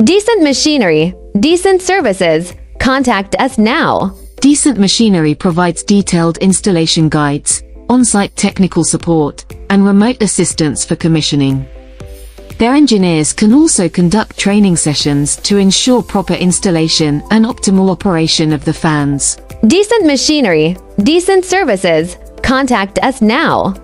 Decent machinery, decent services. Contact us now. Decent Machinery provides detailed installation guides, on-site technical support, and remote assistance for commissioning. Their engineers can also conduct training sessions to ensure proper installation and optimal operation of the fans. Decent machinery, decent services. Contact us now.